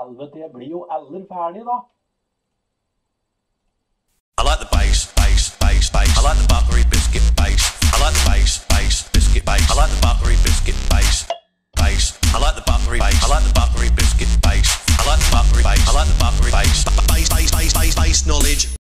helvete, jeg blir jo aldri ferdig da. I like the bass, bass, bass, bass. I like the buttery biscuit bass. I like the bass, bass, biscuit bass. I like the buttery biscuit bass, bass. I like the buttery bass. I like the